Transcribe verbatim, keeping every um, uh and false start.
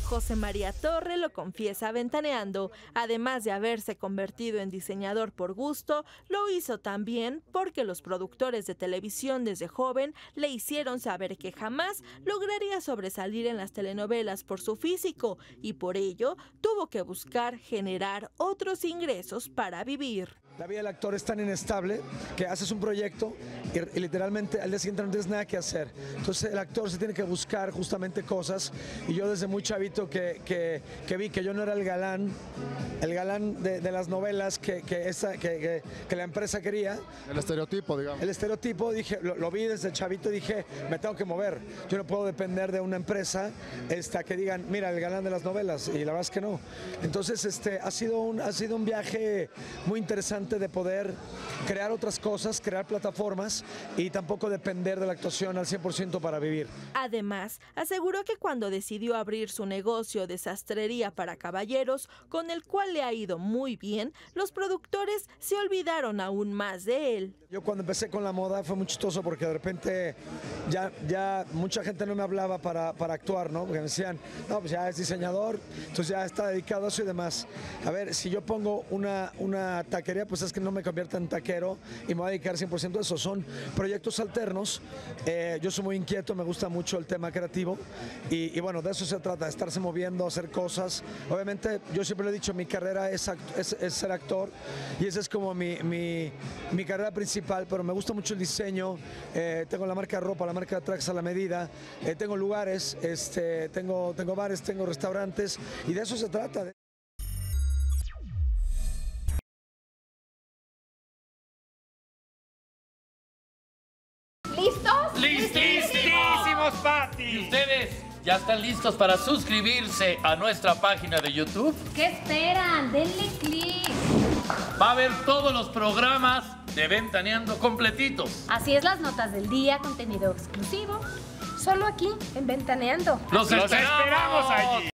José María Torre lo confiesa ventaneando. Además de haberse convertido en diseñador por gusto, lo hizo también porque los productores de televisión desde joven le hicieron saber que jamás lograría sobresalir en las telenovelas por su físico y por ello tuvo que buscar generar otros ingresos para vivir. La vida del actor es tan inestable que haces un proyecto y, y literalmente al día siguiente no tienes nada que hacer. Entonces el actor se tiene que buscar justamente cosas y yo desde muy chavito que, que, que vi que yo no era el galán, el galán de, de las novelas que, que, esa, que, que, que la empresa quería. El estereotipo, digamos. El estereotipo, dije, lo, lo vi desde chavito y dije, me tengo que mover. Yo no puedo depender de una empresa esta, que digan, mira, el galán de las novelas, y la verdad es que no. Entonces este, ha, sido un, ha sido un viaje muy interesante de poder crear otras cosas, crear plataformas y tampoco depender de la actuación al cien por ciento para vivir. Además, aseguró que cuando decidió abrir su negocio de sastrería para caballeros, con el cual le ha ido muy bien, los productores se olvidaron aún más de él. Yo cuando empecé con la moda fue muy chistoso porque de repente ya, ya mucha gente no me hablaba para, para actuar, ¿no? Porque me decían, no, pues ya es diseñador, entonces ya está dedicado a eso y demás. A ver, si yo pongo una, una taquería, pues es que no me convierta en taquero y me voy a dedicar cien por ciento a eso. Son proyectos alternos. Eh, yo soy muy inquieto, me gusta mucho el tema creativo y, y bueno, de eso se trata, de estarse moviendo, hacer cosas. Obviamente, yo siempre le he dicho, mi carrera es, act es, es ser actor y esa es como mi, mi, mi carrera principal, pero me gusta mucho el diseño. Eh, tengo la marca de ropa, la marca de tracks a la medida, eh, tengo lugares, este, tengo, tengo bares, tengo restaurantes y de eso se trata. ¿Listos? ¡Listísimos, Pati! ¿Y ustedes ya están listos para suscribirse a nuestra página de YouTube? ¿Qué esperan? Denle click. Va a haber todos los programas de Ventaneando completitos. Así es, las notas del día, contenido exclusivo, solo aquí en Ventaneando. ¡Los ¡Los esperamos! esperamos allí!